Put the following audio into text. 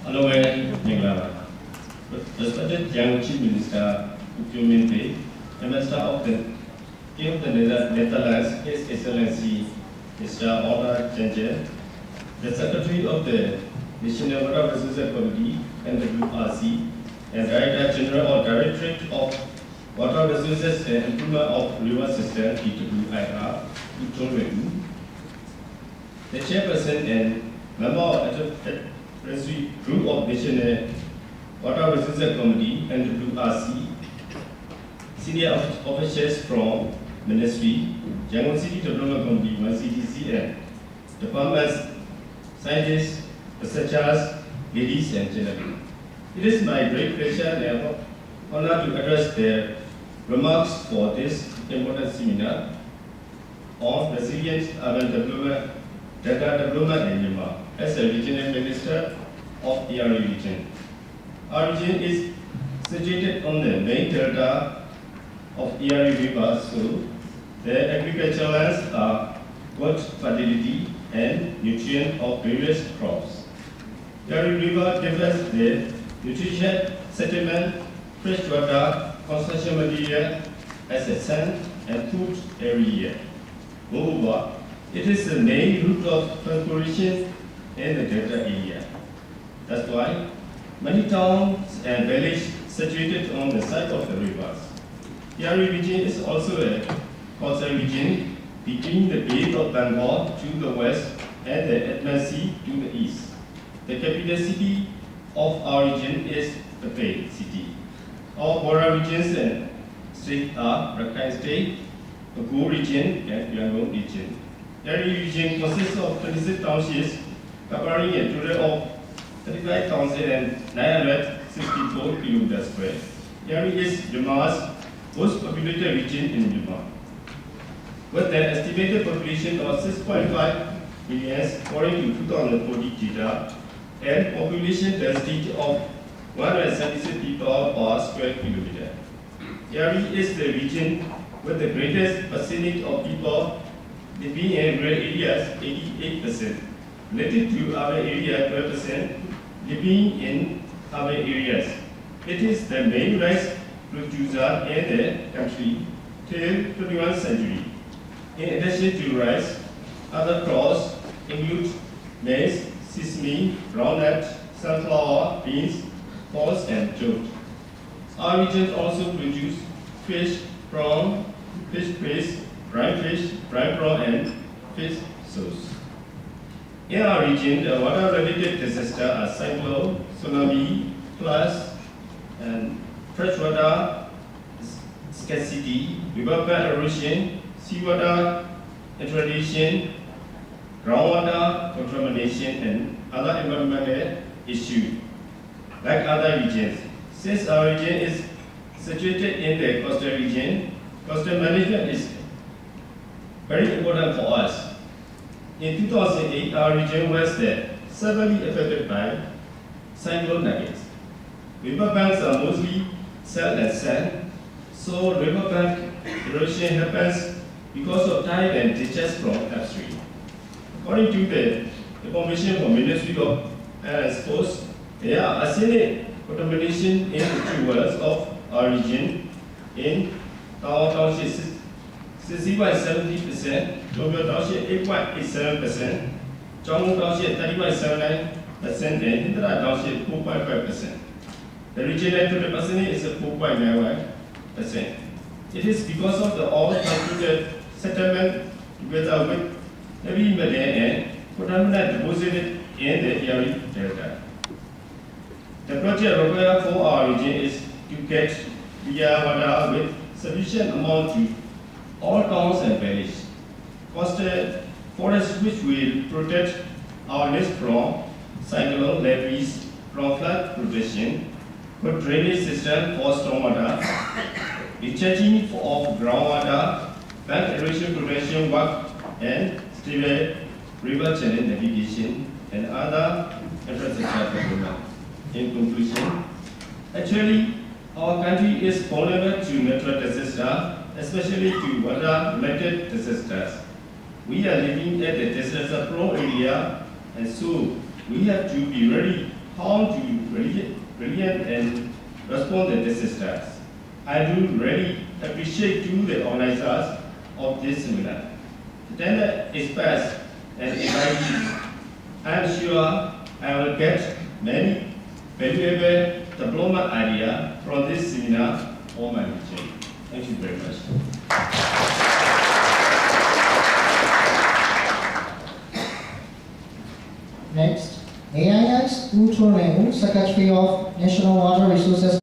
Hello, Respected Young Chief Minister Win Htay, Minister of the King of the Netherlands, His Excellency Mr. Order Changer, the Secretary of the National Water Resources Committee and the WRC, and Director General or Directorate of Water Resources and Improvement of River System (DWIR), the Chairperson and member of the Group of National Water Resources Committee and WRC, senior officials from Ministry, Yangon City Development Committee, (1CDC), and departments, scientists, researchers, ladies and gentlemen. It is my great pleasure and honor to address the remarks for this important seminar on resilient urban development, data development in Myanmar as a regional minister of the Ayeyarwady region. Our region is situated on the main delta of Ayeyarwady River, so the agricultural lands are good fertility and nutrient of various crops. Ayeyarwady River gives the nutrition, settlement, fresh water, construction material as a sand and food every year. Moreover, it is the main route of transportation in the delta area. That's why many towns and villages situated on the side of the rivers. The Ayeyarwady region is also a coastal region between the Bay of Bengal to the west and the Atlantic Sea to the east. The capital city of our region is the Bay City. Our border regions and states are Rakhine State, the Go region, and Yangon region. The Ayeyarwady region consists of 26 townships covering a total of 35,964 km square. Ayeyarwady is Myanmar's most populated region in Myanmar, with an estimated population of 6.5 million according to 2040 data and population density of 176 people per square kilometer. Ayeyarwady is the region with the greatest percentage of people living in rural areas, 88%, related to urban area, 12%, living in urban areas. It is the main rice producer in the country till 21st century. In addition to rice, other crops include maize, sesame, groundnut, sunflower, beans, pulse, and jute. Our region also produces fish, prawn, fish paste, brine fish, brine prawn, and fish sauce. In our region, the water-related disasters are cyclone, tsunami, floods, and freshwater scarcity, riverbed erosion, seawater infiltration, groundwater contamination, and other environmental issues. Like other regions, since our region is situated in the coastal region, coastal management is very important for us. In 2008, our region was severely affected by cyclone nuggets. Riverbanks are mostly salt and sand, so riverbank erosion happens because of tide and discharge from upstream. According to the information from Ministry of Air and Sports, there are arsenic contamination in the 2 wells of our region in Tawang Township 60.70%, Tokyo Township 8.87%, Chongqing Township 30.79%, and Hindra Township 4.5%. The regional total percentage is 4.91%. It is because of the all-included settlement together with heavy metal and contaminant deposited in the Ayeyarwady Delta. The project required for our region is to get clear water with sufficient amount to all towns and villages. Coastal forests which will protect our lands from cyclone, levees, from flood protection, good drainage system for stormwater, recharging of groundwater, bank erosion prevention work, and stable river channel navigation, and other infrastructure development. In conclusion, actually, our country is vulnerable to natural disasters, especially to water-related disasters. We are living at a disaster-prone area, and so we have to be ready how to react and respond to disasters. I do really appreciate to the organizers of this seminar. The experts and invitees. I am sure I will get many valuable development ideas from this seminar on my mission. Thank you very much. Next, may I ask Wu Chormeng, Secretary of National Water Resources